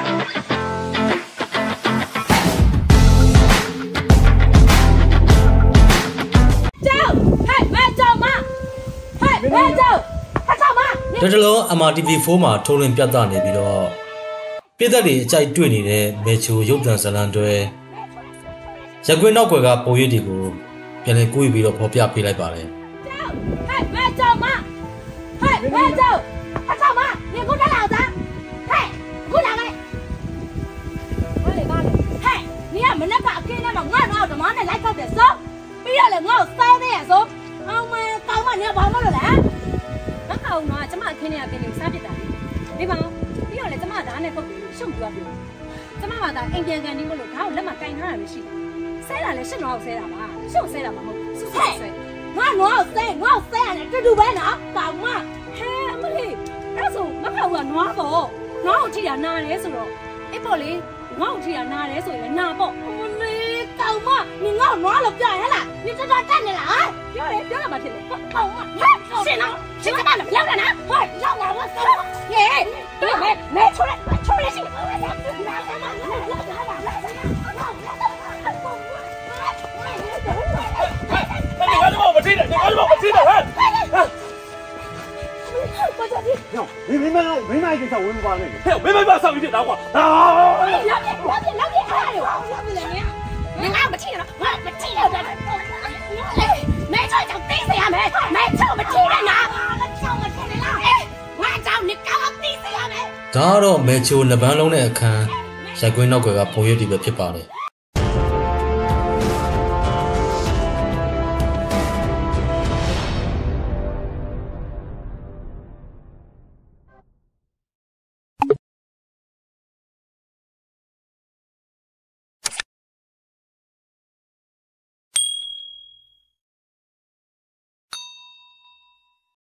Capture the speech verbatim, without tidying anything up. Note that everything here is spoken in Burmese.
ဒါတလုံး M R T V four မှာထုတ်လွှင့်ပြသနေပြီးတော့ပြည်သက်တွေအကြိုက်တွေ့နေတဲ့မေချိုရုပ်သံဇာတ်လမ်းတွေရက်ကွင်းနောက်ွယ်ကပုံရိပ်တွေကိုပြန်လည်ကိုးပြီးတော့ဖော်ပြပေးလိုက်ပါတယ်ဟဲ့မေချိုမဟဲ့မေချိုအချောမ你过来老子ဟဲ့过来个ဘာလဲဘာလဲဟဲ့你ကမနေ့ကအကင်းနဲ့မငါ့တော့ဓမ္မနဲ့လိုက်ခောက်တယ်ဆိုပြီးရလေငါ့ကိုစောသေးရဆိုအောင်မကောင်းမနေဘာမလို့လဲမကောင်းတော့ကျမခင်းနေရခင်းနေစားပြစ်တာဒီပါပြီးတော့လေကျမဓာတ်နဲ့ပုတ်ပြီးရှုပ်ပြပြကျမကသာအိမ်ပြန်ကန်နေမလို့ဓာတ်ကိုလက်မကင်ထားတာမရှိဘူးဆဲတာလေရှစ်တော့ဆဲတာပါရှုပ်ဆဲတာမဟုတ်ဘူးဆူဆဲဆဲငါငါ့ဆဲငါ့ဆဲရတယ်တူတူပဲနော်ကောင်းမဟဲအမလေးအဲ့ဆိုမကောက်ကနွားပေါ့နွားကိုထိတာနားတယ်ဆိုတော့အေးပေါ့လေငါ့ကိုထိတာနားတယ်ဆိုရင်နာပေါ့အမလေးကောင်းမ你ငါ့နွားလို့ပြောရလား你တော်တော်တက်နေလားပြောတယ်ပြောရမှာဖြစ်တယ်ကောင်းမဟဲ့ရှင်နော်ရှင်ကမလောက်တယ်နော်ဟဲ့လောက်လာတော့ကောင်းမဟဲ့对没没出来出来行你把我们踢的，你把我们踢的，哎！ 我这里， 没没买没买这条文化那个，嘿，没买把上一点拿过，啊！ 老弟，老弟，老弟，哎呦，老弟嘞，你俺们踢了，我们踢了这，哎，没错，就第四下没，没错，我们踢了呢，我跳我踢了，哎，我找你搞我第四下没。 ဒါကတော့မေချိုနှစ်ပန်းလုံးနဲ့အခန်းရက်ကွင်းနောက်ွယ်ကပုံရိပ်တွေပဲဖြစ်ပါတယ်